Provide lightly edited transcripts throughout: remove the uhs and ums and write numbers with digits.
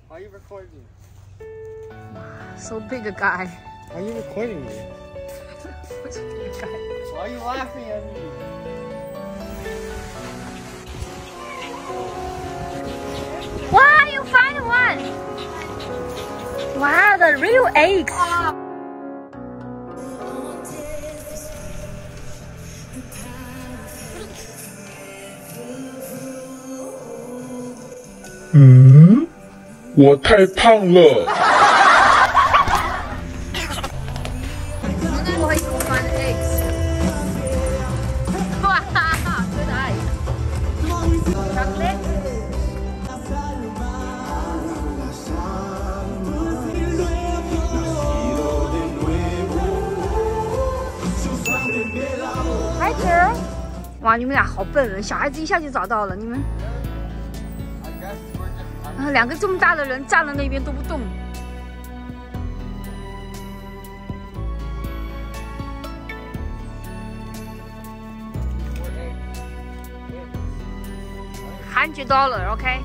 Are you recording? So big a guy. Are you recording me? What's a big guy? Why are you laughing at me? Wow, you find one! Wow, the real eggs! 嗯，我太胖了。 Why you find eggs? Wow, good eye. Chocolate? Hi girl. 哇，你们俩好笨，小孩子一下就找到了，你们。啊，两个这么大的人站在那边都不动。$100, OK?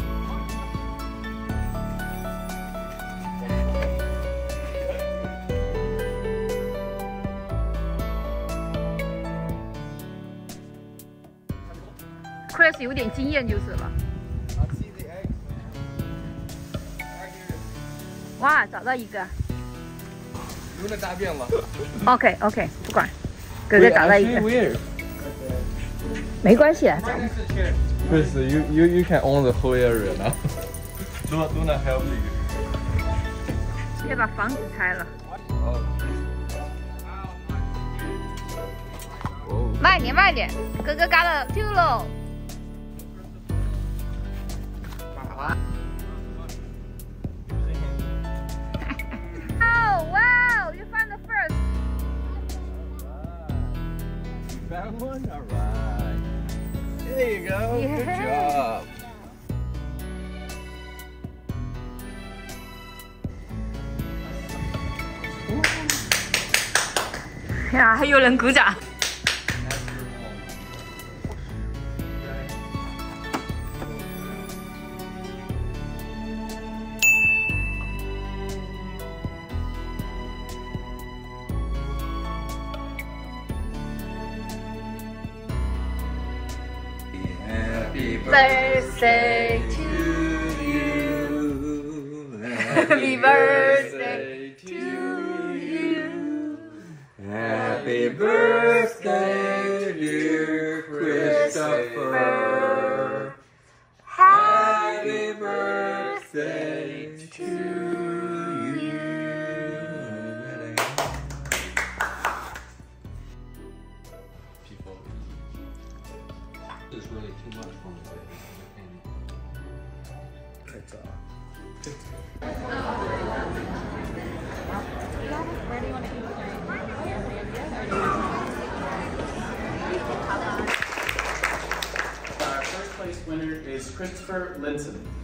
Chris 有点经验就是了。哇，找到一个。 有点大便了。 OK， 不管，哥哥找到一个。没关系啊，找。 Chris, you can own the whole area now. Do not help me. 要把房子拆了。慢点，哥哥嘎了丢喽。Oh wow! You found the first. You found one? All right. There you go. Good job. 呀，还有人鼓掌。 Happy birthday to you. Happy birthday to you. Happy birthday, dear Christopher. Happy birthday to you. People, this is really too much for me. It's Our first place winner is Christopher Linson.